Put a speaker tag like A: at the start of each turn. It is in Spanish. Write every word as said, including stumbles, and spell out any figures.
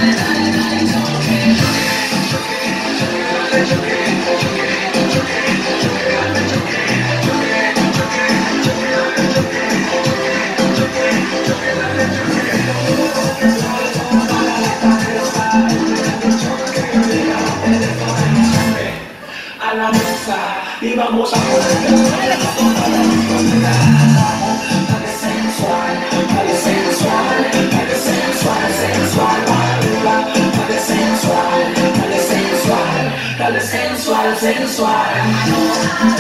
A: A la mesa y vamos a poner dale sensual, dale sensual, dale sensual, sensual, dale sensual, dale sensual, dale sensual, sensual.